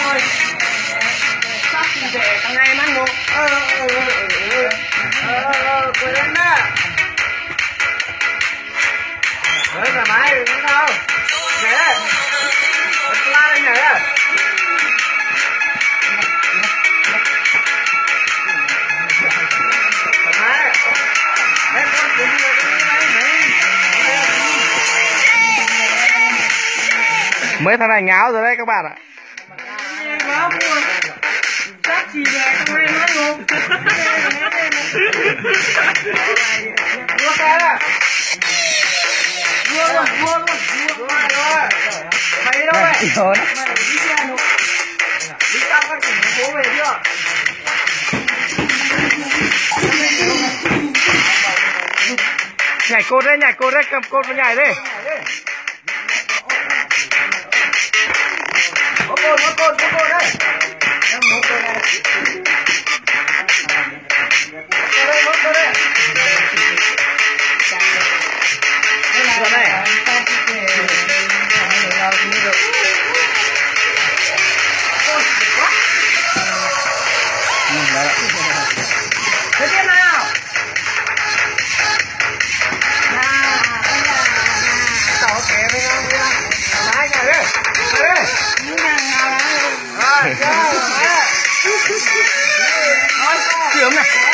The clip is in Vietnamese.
rồi. Sắp thì về thằng này mang một. Quên lên đó. Đấy thoải mái đừng có đâu. Nhảy đây. La đây nhảy đây. Mấy thằng này ngáo rồi đấy các bạn ạ. Ngáo buồn. Chắc chỉ về trong này mất luôn. Vua cái à? Vua luôn. Vua rồi. Mày đâu vậy? Mày đi xe nữa. Đi sang các tỉnh thành phố về chưa? Nhảy cột đấy, cầm cột và nhảy đi. Có cột đây. Một cột này. Một cột đây. Rồi này. Thế tiếp nào. Tao kể với con đi. Lái nhảy đi. Chịu này.